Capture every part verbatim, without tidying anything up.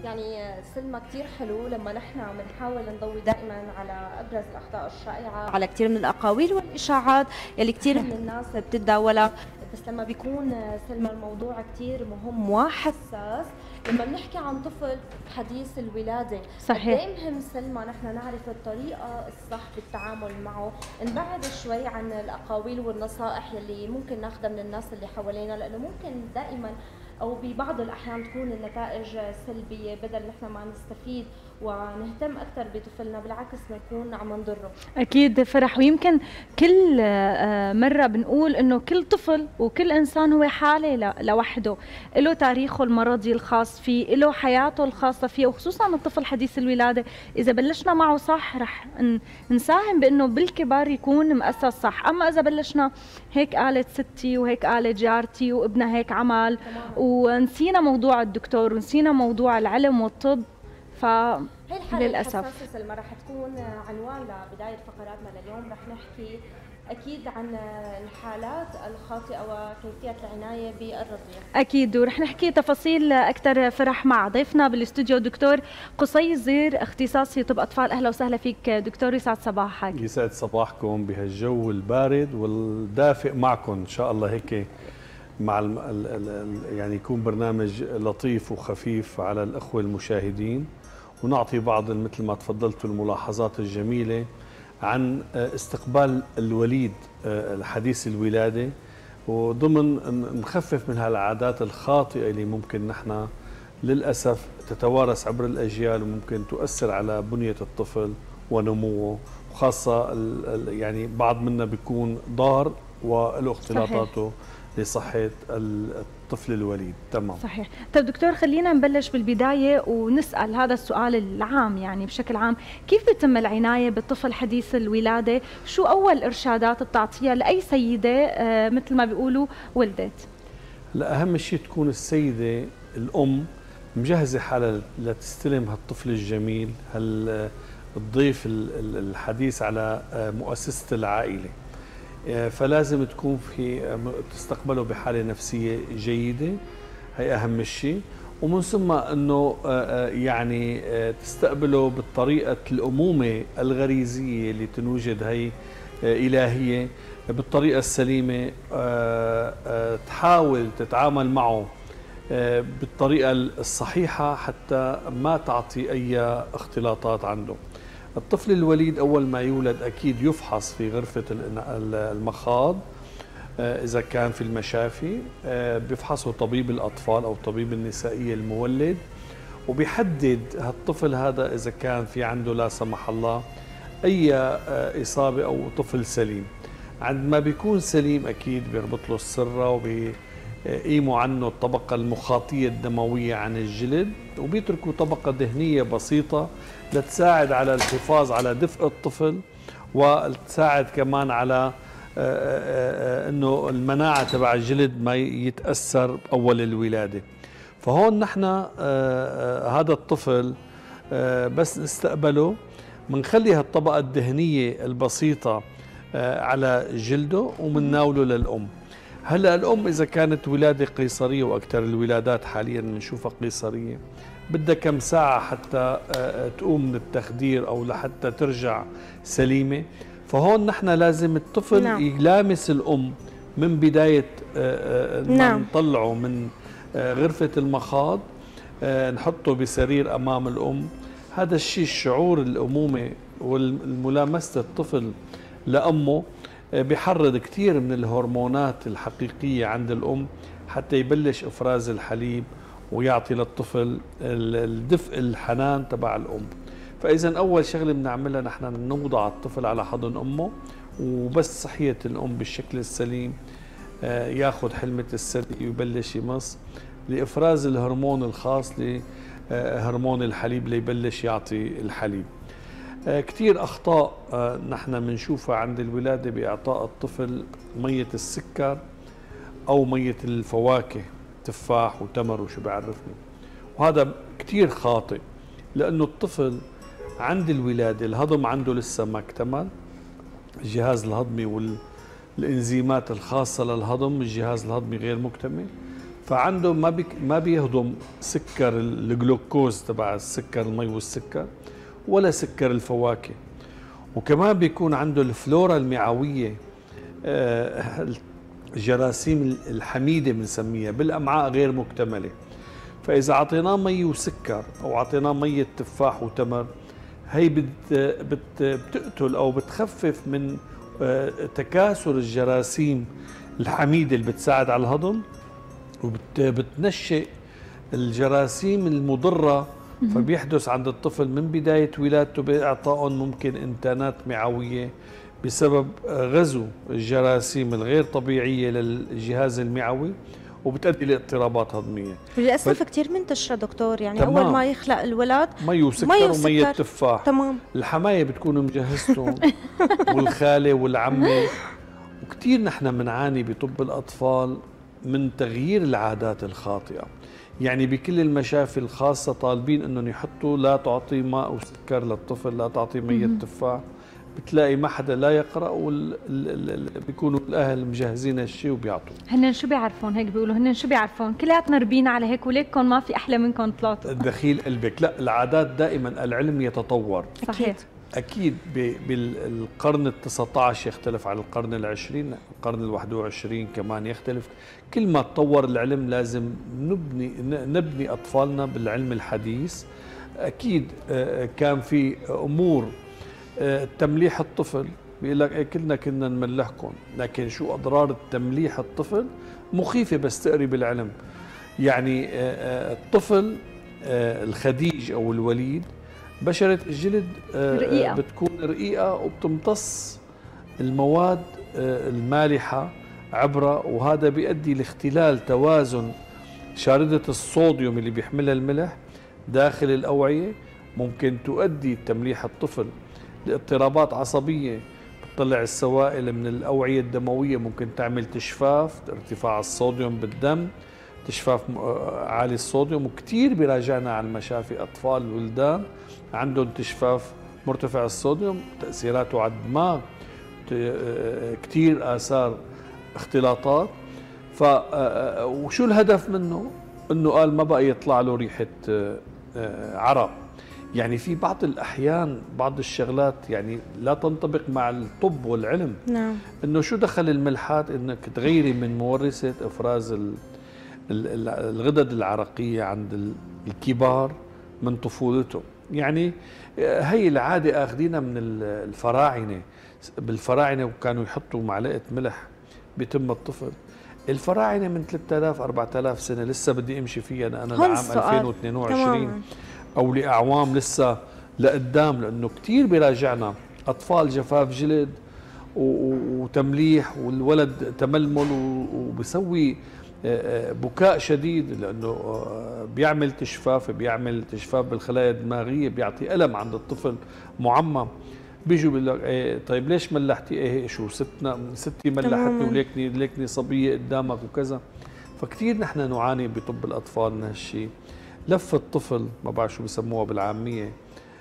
يعني سلمى كثير حلو لما نحن بنحاول نضوي دائما على ابرز الاخطاء الشائعه، على كثير من الاقاويل والاشاعات اللي كثير من الناس بتتداولها. بس لما بيكون سلمى الموضوع كثير مهم وحساس، لما بنحكي عن طفل حديث الولاده صحيح. قد مهم سلمى نحن نعرف الطريقه الصح بالتعامل معه، نبعد شوي عن الاقاويل والنصائح اللي ممكن ناخذها من الناس اللي حوالينا، لانه ممكن دائما او ببعض الاحيان تكون النتائج سلبيه، بدل نحن ما نستفيد ونهتم اكثر بطفلنا بالعكس بنكون عم نضره. اكيد فرح، ويمكن كل مره بنقول انه كل طفل وكل انسان هو حاله لوحده، له تاريخه المرضي الخاص فيه، له حياته الخاصه فيه، وخصوصا الطفل حديث الولاده اذا بلشنا معه صح رح نساهم بانه بالكبار يكون مؤسس صح. اما اذا بلشنا هيك قالت ستي وهيك قالت جارتي وابنها هيك عمل ونسينا موضوع الدكتور ونسينا موضوع العلم والطب، ف هي الحالة للأسف الحساسة سلمى رح تكون عنوان لبداية فقراتنا لليوم. رح نحكي أكيد عن الحالات الخاطئة وكيفية العناية بالرضيع. أكيد، ورح نحكي تفاصيل أكثر فرح مع ضيفنا بالاستوديو دكتور قصي زير، اختصاصي طب أطفال. أهلا وسهلا فيك دكتور، يسعد صباحك. يسعد صباحكم بهالجو البارد والدافئ معكم إن شاء الله، هيك مع ال ال ال يعني يكون برنامج لطيف وخفيف على الأخوة المشاهدين، ونعطي بعض مثل ما تفضلتوا الملاحظات الجميلة عن استقبال الوليد الحديث الولادة، وضمن نخفف من هالعادات الخاطئة اللي ممكن نحن للأسف تتوارث عبر الأجيال وممكن تؤثر على بنية الطفل ونموه، وخاصة يعني بعض منا بيكون ضار وله اختلاطاته لصحة الطفل الوليد. تمام صحيح. طيب دكتور خلينا نبلش بالبداية ونسأل هذا السؤال العام، يعني بشكل عام كيف بيتم العناية بالطفل حديث الولادة؟ شو أول إرشادات بتعطيها لأي سيدة آه مثل ما بيقولوا ولدت؟ لا، أهم شيء تكون السيدة الأم مجهزة حالها لتستلم هالطفل الجميل، هالضيف الحديث على مؤسسة العائلة، فلازم تكون في تستقبله بحالة نفسية جيدة، هي أهم شيء. ومن ثم أنه يعني تستقبله بالطريقة الأمومة الغريزية اللي تنوجد هي إلهية بالطريقة السليمة، تحاول تتعامل معه بالطريقة الصحيحة حتى ما تعطي أي اختلاطات عنده. الطفل الوليد أول ما يولد أكيد يفحص في غرفة المخاض، إذا كان في المشافي بيفحصه طبيب الأطفال أو طبيب النسائية المولد، وبيحدد هالطفل هذا إذا كان في عنده لا سمح الله أي إصابة أو طفل سليم. عندما بيكون سليم أكيد بيربط له السرة وبيقيموا عنه الطبقة المخاطية الدموية عن الجلد، وبيتركوا طبقة دهنية بسيطة لتساعد على الحفاظ على دفء الطفل، وتساعد كمان على انه المناعة تبع الجلد ما يتأثر أول الولادة. فهون نحن هذا الطفل بس نستقبله بنخلي هالطبقة الدهنية البسيطة على جلده ومنناوله للأم. هلا الأم إذا كانت ولادة قيصرية، وأكثر الولادات حاليا بنشوفها قيصرية، بدها كم ساعة حتى تقوم من التخدير أو لحتى ترجع سليمة. فهون نحن لازم الطفل نعم. يلامس الأم من بداية نعم. نطلعه من غرفة المخاض، نحطه بسرير أمام الأم. هذا الشيء الشعور الأمومة والملامسة الطفل لأمه بيحرض كثير من الهرمونات الحقيقية عند الأم حتى يبلش إفراز الحليب ويعطي للطفل الدفء الحنان تبع الأم. فإذا أول شغلة بنعملها نحن نوضع الطفل على حضن أمه، وبس صحية الأم بالشكل السليم ياخذ حلمة الثدي ويبلش يمص لإفراز الهرمون الخاص لهرمون الحليب ليبلش يعطي الحليب. كثير أخطاء نحن بنشوفها عند الولادة بإعطاء الطفل مية السكر أو مية الفواكه، تفاح وتمر وشو بعرفني، وهذا كثير خاطئ، لأنه الطفل عند الولادة الهضم عنده لسه ما اكتمل، الجهاز الهضمي والإنزيمات الخاصة للهضم الجهاز الهضمي غير مكتمل، فعنده ما بيك ما بيهضم سكر الجلوكوز تبع السكر المي والسكر، ولا سكر الفواكه. وكمان بيكون عنده الفلورا المعويه، الجراثيم الحميده بنسميها بالامعاء غير مكتمله. فاذا اعطيناه مي وسكر او اعطيناه ميه تفاح وتمر، هي بت بت بتقتل او بتخفف من تكاثر الجراثيم الحميده اللي بتساعد على الهضم، وبتنشئ الجراثيم المضره. فبيحدث عند الطفل من بدايه ولادته باعطائهم ممكن انتانات معويه بسبب غزو الجراثيم الغير طبيعيه للجهاز المعوي، وبتؤدي لاضطرابات هضميه. للاسف ف... كثير منتشره دكتور، يعني تمام. اول ما يخلق الولد مي وسكر ومية تفاح. تمام. الحمايه بتكون مجهزتهم والخاله والعمه. وكثير نحن بنعاني بطب الاطفال من تغيير العادات الخاطئه. يعني بكل المشافي الخاصه طالبين انهم يحطوا لا تعطي ماء وسكر للطفل، لا تعطي مية تفاح. بتلاقي ما حدا لا يقرا وبيكونوا الاهل مجهزين هالشيء وبيعطوا. هن شو بيعرفون هيك بيقولوا، هن شو بيعرفون؟ كلياتنا ربينا على هيك، وليكم ما في احلى منكم ثلاثه. دخيل قلبك. لا، العادات دائما العلم يتطور. صحيح. اكيد بالقرن التاسع عشر يختلف عن القرن العشرين، القرن الواحد وعشرين كمان يختلف. كل ما تطور العلم لازم نبني نبني اطفالنا بالعلم الحديث. اكيد كان في امور تمليح الطفل، بيقول لك كلنا كنا نملحكم، لكن شو اضرار التمليح الطفل مخيفه بس تقري بالعلم. يعني الطفل الخديج او الوليد بشرة الجلد رقيقة. بتكون رقيقة وبتمتص المواد المالحة عبرها، وهذا بيؤدي لاختلال توازن شاردة الصوديوم اللي بيحملها الملح داخل الأوعية. ممكن تؤدي تمليح الطفل لاضطرابات عصبية، بتطلع السوائل من الأوعية الدموية، ممكن تعمل تشفاف، ارتفاع الصوديوم بالدم، تشفاف عالي الصوديوم. وكثير بيراجعنا على المشافي أطفال الولدان عندهم تشفاف مرتفع الصوديوم، تأثيراته على الدماغ، كثير آثار اختلاطات. ف وشو الهدف منه؟ انه قال ما بقى يطلع له ريحة عرق. يعني في بعض الأحيان بعض الشغلات يعني لا تنطبق مع الطب والعلم. نعم. انه شو دخل الملحات انك تغيري من مورثة افراز الغدد العرقية عند الكبار من طفولته. يعني هي العادة اخذينها من الفراعنة. بالفراعنة وكانوا يحطوا معلقة ملح بتم الطفل. الفراعنة من ثلاثة آلاف أربعة آلاف سنة، لسه بدي امشي فيها انا لعام ألفين واثنين وعشرين تمام. او لاعوام لسه لقدام، لانه كثير بيراجعنا اطفال جفاف جلد وتمليح، والولد تململ وبسوي بكاء شديد، لانه بيعمل تشفاف بيعمل تشفاف بالخلايا الدماغيه، بيعطي الم عند الطفل معمم. بيجوا بيقول لك ايه طيب ليش ملحتي؟ ايه شو ستنا ستي ملحتني وليكني ليكني صبيه قدامك وكذا. فكثير نحن نعاني بطب الاطفال من هالشيء. لف الطفل ما بعرف شو بسموها بالعاميه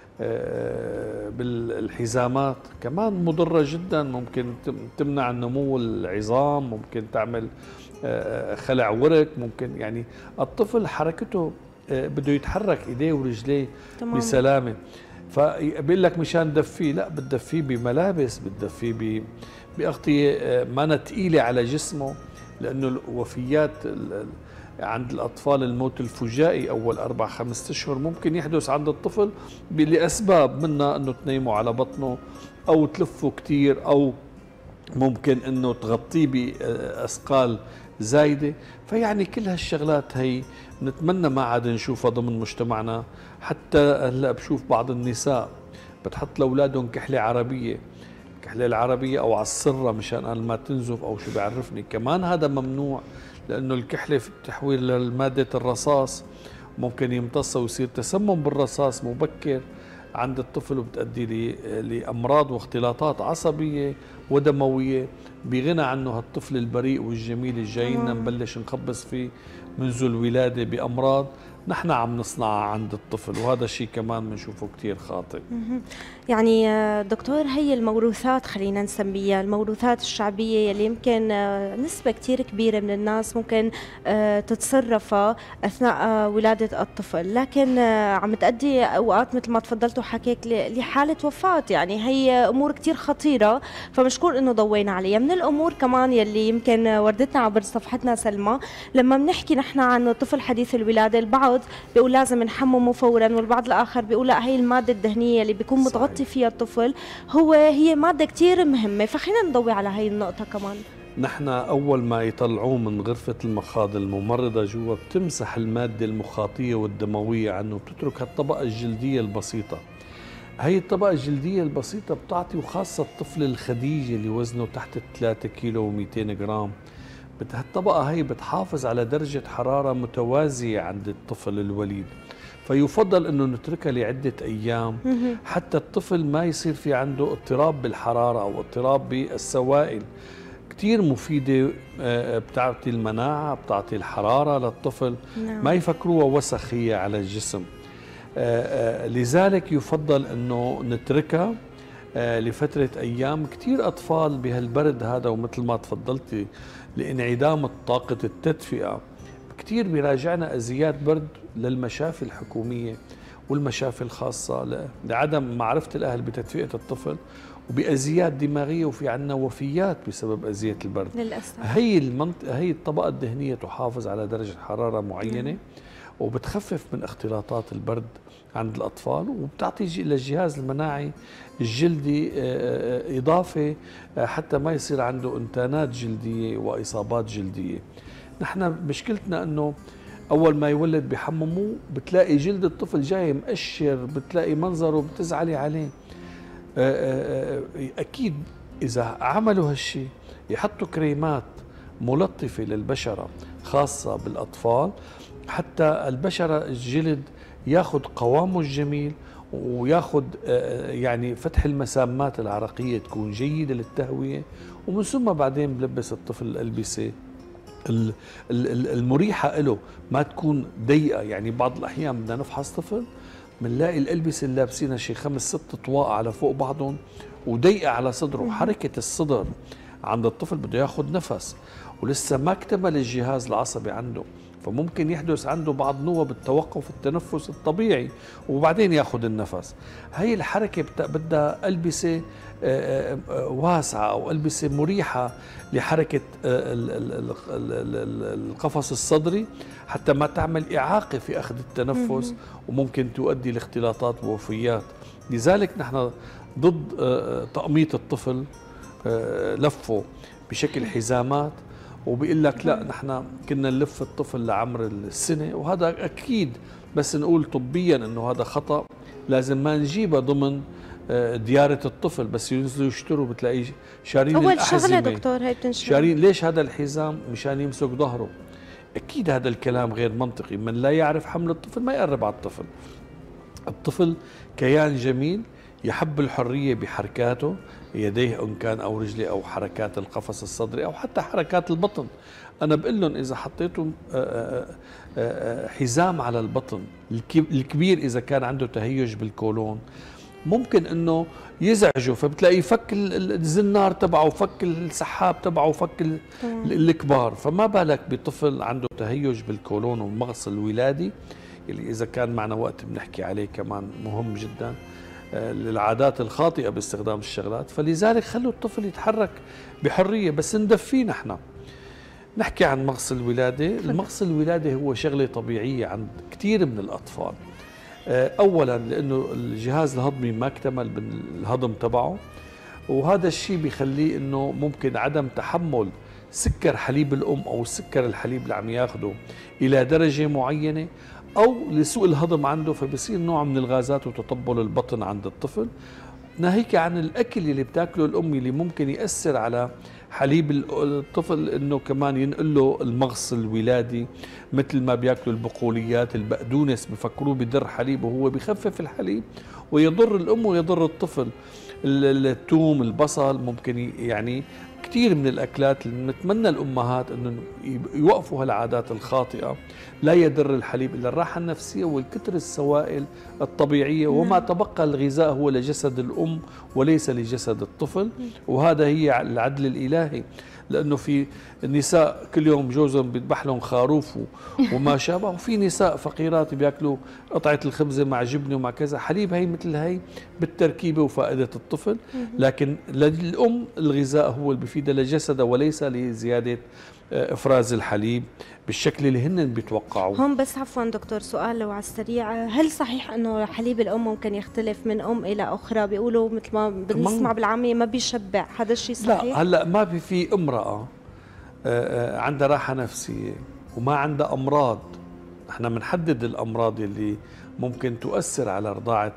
بالحزامات كمان مضره جدا، ممكن تمنع نمو العظام، ممكن تعمل خلع ورك، ممكن يعني الطفل حركته بده يتحرك ايديه ورجليه بسلامه. فبيقول لك مشان دفيه، لا بتدفيه بملابس، بتدفيه باغطيه ما ثقيله على جسمه، لانه الوفيات عند الاطفال الموت الفجائي اول اربع خمس اشهر ممكن يحدث عند الطفل لاسباب، منها انه تنيمه على بطنه او تلفه كثير، او ممكن انه تغطيه باثقال زايده. فيعني كل هالشغلات هي نتمنى ما عاد نشوفها ضمن مجتمعنا. حتى هلا بشوف بعض النساء بتحط لاولادهم كحله عربيه، الكحله العربيه او على السره مشان قال ما تنزف او شو بيعرفني، كمان هذا ممنوع، لانه الكحله في تحويل لماده الرصاص ممكن يمتصها ويصير تسمم بالرصاص مبكر عند الطفل، وبتؤدي لامراض واختلاطات عصبيه ودمويه بغنى عنه هالطفل البريء والجميل الجاي لنا نبلش نخبص فيه منذ الولادة بأمراض نحن عم نصنعها عند الطفل، وهذا الشيء كمان بنشوفه كثير خاطئ. يعني دكتور، هي الموروثات خلينا نسميها الموروثات الشعبية اللي يمكن نسبة كثير كبيرة من الناس ممكن تتصرفها أثناء ولادة الطفل، لكن عم تؤدي أوقات مثل ما تفضلت وحكيك لحالة وفاة. يعني هي أمور كثير خطيرة، فمشكور إنه ضوينا عليها. من الأمور كمان يلي يمكن وردتنا عبر صفحتنا سلمى، لما بنحكي نحن عن طفل حديث الولادة، البعض بيقول لازم نحممه فورا، والبعض الآخر بيقول لا، هي المادة الدهنية اللي بيكون متغطي فيها الطفل هو هي مادة كتير مهمة. فخلينا نضوي على هاي النقطة كمان. نحن أول ما يطلعوه من غرفة المخاض الممرضة جوا بتمسح المادة المخاطية والدموية عنه، بتترك الطبقة الجلدية البسيطة. هي الطبقة الجلدية البسيطة بتعطي، وخاصة الطفل الخديجي اللي وزنه تحت ثلاثة كيلو ومئتين جرام، هالطبقة هي بتحافظ على درجة حرارة متوازية عند الطفل الوليد، فيفضل انه نتركها لعدة ايام حتى الطفل ما يصير في عنده اضطراب بالحرارة او اضطراب بالسوائل. كتير مفيدة، بتعطي المناعة، بتعطي الحرارة للطفل، ما يفكروها وسخ هي على الجسم. لذلك يفضل انه نتركها لفترة ايام. كتير اطفال بهالبرد هذا، ومثل ما تفضلتي لانعدام طاقة التدفئة، كتير بيراجعنا أزيات برد للمشافي الحكومية والمشافي الخاصة لعدم معرفة الأهل بتدفئة الطفل، وبأزيات دماغية، وفي عنا وفيات بسبب أزية البرد للأسف. هي المنط... هي الطبقة الدهنية تحافظ على درجة حرارة معينة، وبتخفف من اختلاطات البرد عند الأطفال، وبتعطي للجهاز المناعي الجلدي إضافة حتى ما يصير عنده انتانات جلدية وإصابات جلدية. نحن مشكلتنا أنه أول ما يولد بحمموه، بتلاقي جلد الطفل جاي مقشر، بتلاقي منظره بتزعلي عليه. أكيد إذا عملوا هالشي يحطوا كريمات ملطفة للبشرة خاصة بالأطفال، حتى البشرة الجلد ياخد قوامه الجميل، وياخد يعني فتح المسامات العرقية تكون جيدة للتهوية، ومن ثم بعدين بلبس الطفل الألبسة المريحة له، ما تكون ضيقة. يعني بعض الأحيان بدنا نفحص طفل بنلاقي الألبسة اللي لابسينها شي خمس ست طواق على فوق بعضهم وضيقة على صدره. حركة الصدر عند الطفل بده ياخد نفس، ولسه ما اكتمل الجهاز العصبي عنده، فممكن يحدث عنده بعض نوبة التوقف التنفس الطبيعي وبعدين ياخذ النفس. هي الحركة بدها ألبسة واسعة أو ألبسة مريحة لحركة القفص الصدري حتى ما تعمل إعاقة في أخذ التنفس، وممكن تؤدي لاختلاطات ووفيات. لذلك نحن ضد تقميط الطفل، لفه بشكل حزامات، وبيقول لك لا نحن كنا نلف الطفل لعمر السنة، وهذا أكيد بس نقول طبيا أنه هذا خطأ. لازم ما نجيبه ضمن ديارة الطفل، بس ينزلوا يشتروا بتلاقيه شارين الأحزمة. أول شغلة دكتور هي بتنشر شارين. ليش هذا الحزام؟ مشان يمسك ظهره. أكيد هذا الكلام غير منطقي. من لا يعرف حمل الطفل ما يقرب على الطفل. الطفل كيان جميل يحب الحرية بحركاته، يديه إن كان أو رجليه أو حركات القفص الصدري أو حتى حركات البطن. أنا بقول لهم إذا حطيتم حزام على البطن، الكبير إذا كان عنده تهيج بالكولون ممكن إنه يزعجه، فبتلاقيه يفك الزنار تبعه وفك السحاب تبعه وفك الكبار. فما بالك بطفل عنده تهيج بالكولون والمغص الولادي اللي إذا كان معنا وقت بنحكي عليه كمان مهم جدا للعادات الخاطئة باستخدام الشغلات. فلذلك خلوا الطفل يتحرك بحرية، بس ندفيه. نحن نحكي عن مغص الولادة. المغص الولادة هو شغلة طبيعية عند كثير من الأطفال. أولا لأنه الجهاز الهضمي ما اكتمل بالهضم تبعه، وهذا الشيء بيخليه أنه ممكن عدم تحمل سكر حليب الأم أو السكر الحليب اللي عم ياخده إلى درجة معينة، أو لسوء الهضم عنده، فبصير نوع من الغازات وتطبل البطن عند الطفل. ناهيك عن الأكل اللي بتاكله الأم اللي ممكن يأثر على حليب الطفل، إنه كمان ينقل له المغص الولادي، مثل ما بياكلوا البقوليات، البقدونس بفكروه بضر حليب وهو بخفف الحليب ويضر الأم ويضر الطفل. الثوم، البصل ممكن يعني كثير من الأكلات اللي نتمنى الأمهات أنه يوقفوا هالعادات الخاطئة. لا يدر الحليب إلا الراحة النفسية والكتر السوائل الطبيعية، وما تبقى الغذاء هو لجسد الأم وليس لجسد الطفل، وهذا هي العدل الإلهي. لأنه في النساء كل يوم جوزهم بيذبح لهم خروف وما شابه، وفي نساء فقيرات بياكلوا قطعة الخبزة مع جبنة ومع كذا. حليب هي مثل هي بالتركيبة وفائدة الطفل، لكن للأم الغذاء هو اللي بيفيدها لجسدها وليس لزيادة افراز الحليب بالشكل اللي هن بيتوقعوا. هون بس عفوا دكتور سؤال لو على السريع، هل صحيح انه حليب الام ممكن يختلف من ام الى اخرى؟ بيقولوا مثل ما بنسمع بالعاميه ما بيشبع، هذا الشيء صحيح؟ لا، هلا ما في في امراه عندها راحه نفسيه وما عندها امراض. احنا بنحدد الامراض اللي ممكن تؤثر على رضاعه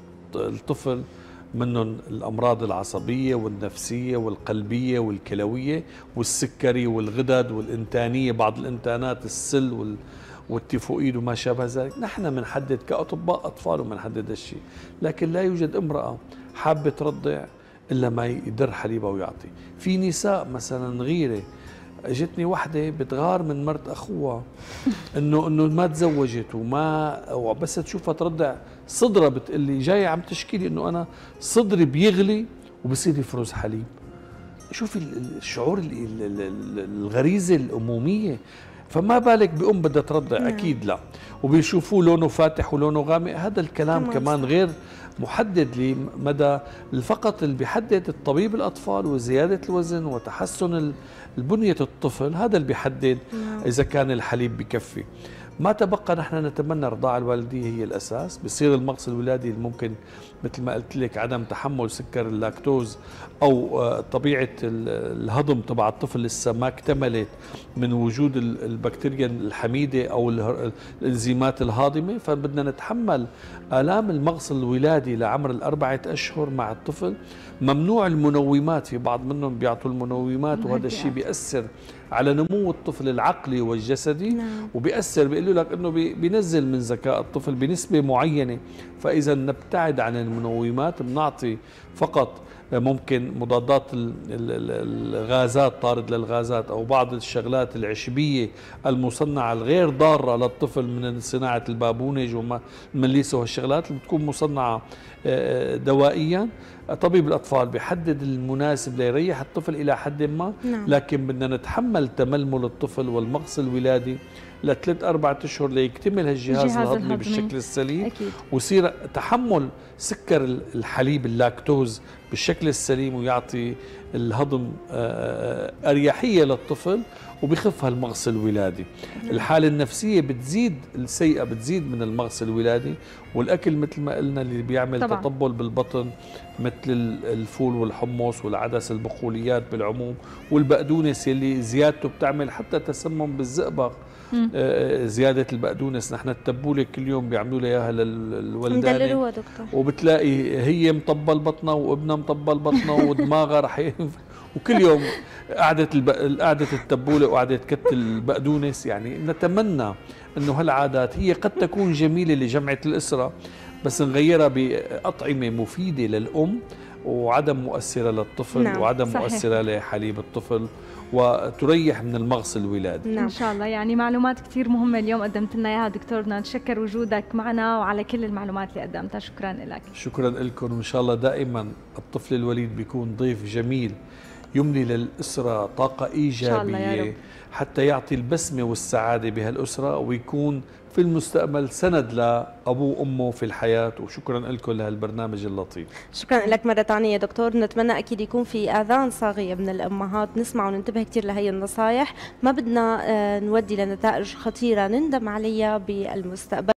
الطفل، منهم الأمراض العصبية والنفسية والقلبية والكلوية والسكري والغدد والإنتانية، بعض الإنتانات السل والتيفوئيد وما شابه ذلك. نحن بنحدد كأطباء أطفال وبنحدد هالشيء، لكن لا يوجد امرأة حابة ترضع إلا ما يدر حليبها ويعطي. في نساء مثلا غيرة، اجتني وحده بتغار من مرت اخوها انه انه ما تزوجت وما بس تشوفها ترضع صدرها بتقول لي جايه عم تشكي لي انه انا صدري بيغلي وبصير يفرز حليب. شوفي الشعور الغريزه الاموميه، فما بالك بأم بدها ترضع؟ نعم. اكيد لا. وبيشوفوه لونه فاتح ولونه غامق، هذا الكلام كمان, كمان غير محدد لمدى. فقط اللي بيحدد الطبيب الاطفال وزياده الوزن وتحسن البنيه الطفل، هذا اللي بيحدد اذا كان الحليب بكفي. ما تبقى نحن نتمنى الرضاعة الوالدية هي الأساس. بصير المغص الولادي ممكن مثل ما قلت لك عدم تحمل سكر اللاكتوز أو طبيعة الهضم تبع الطفل لسه ما اكتملت من وجود البكتيريا الحميدة أو الإنزيمات الهاضمة، فبدنا نتحمل آلام المغص الولادي لعمر الأربعة أشهر مع الطفل. ممنوع المنومات، في بعض منهم بيعطوا المنومات وهذا الشيء بيأثر على نمو الطفل العقلي والجسدي. نعم. وبيأثر بيقول لك انه بينزل من ذكاء الطفل بنسبة معينة. فإذا نبتعد عن المنومات، بنعطي فقط ممكن مضادات الغازات، طارد للغازات، أو بعض الشغلات العشبية المصنعة الغير ضارة للطفل من صناعة البابونج والمليسة والشغلات اللي بتكون مصنعة دوائيا. طبيب الأطفال بيحدد المناسب ليريح الطفل إلى حد ما. نعم. لكن بدنا نتحمل تململ الطفل والمغص الولادي لثلاث أربعة أشهر ليكتمل هالجهاز الهضمي بالشكل السليم. أكيد. ويصير تحمل سكر الحليب اللاكتوز بالشكل السليم ويعطي الهضم أريحية للطفل وبخف هالمغص الولادي. الحالة النفسية بتزيد السيئة، بتزيد من المغص الولادي. والأكل مثل ما قلنا اللي بيعمل طبعا تطبل بالبطن مثل الفول والحمص والعدس، البقوليات بالعموم، والبقدونس اللي زيادته بتعمل حتى تسمم بالزئبق. آه زيادة البقدونس، نحن التبولة كل يوم بيعملوا لها اياها للولدانة وبتلاقي هي مطبل بطنها وابنها مطبل بطنها ودماغها رح وكل يوم قعدة الب... قعدة التبولة وقعدة كت البقدونس. يعني نتمنى انه هالعادات هي قد تكون جميلة لجمعة الأسرة، بس نغيرها بأطعمة مفيدة للأم وعدم مؤثرة للطفل. نعم. وعدم صحيح. مؤثرة لحليب الطفل وتريح من المغص الولادي. نعم. إن شاء الله. يعني معلومات كثير مهمة اليوم قدمت لنا إياها دكتورنا، نتشكر وجودك معنا وعلى كل المعلومات اللي قدمتها. شكرا لك. شكرا لكم، وإن شاء الله دائما الطفل الوليد بيكون ضيف جميل يملي للأسرة طاقة إيجابية حتى يعطي البسمة والسعادة بهالأسرة ويكون في المستقبل سند لأبوه وأمه في الحياة. وشكرا لكم لهالبرنامج اللطيف. شكرا لك مرة ثانية يا دكتور. نتمنى أكيد يكون في آذان صاغية من الأمهات نسمع وننتبه كثير لهي النصائح، ما بدنا نودي لنتائج خطيرة نندم عليها بالمستقبل.